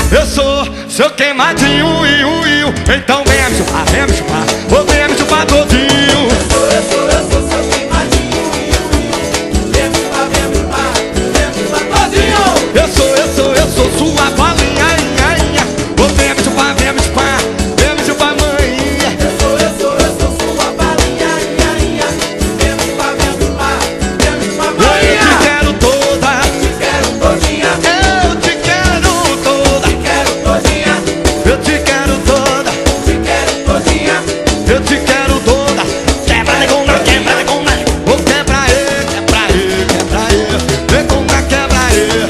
Eu sou seu queimadinho, então venha me chupar, vou venha me chupar todinho. Eu sou seu queimadinho, venha me chupar, venha me chupar, venha me chupar todinho. Eu sou sua bolinha, vou venha me chupar, venha me chupar, venha me chupar, maninha. Eu sou sua bolinha, venha me chupar, venha me chupar, venha me chupar, maninha. Eu te quero toda, te quero todinha. eu te quero toda, Te quero todinha, eu te quero toda, te quero todinha. eu te quero toda. Quebra negona, vou quebra ele, negona, quebra ele,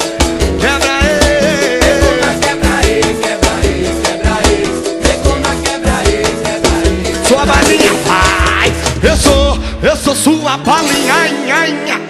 Quebra ele, negona, quebra ele. sua balinha vai. Eu sou sua bolinha,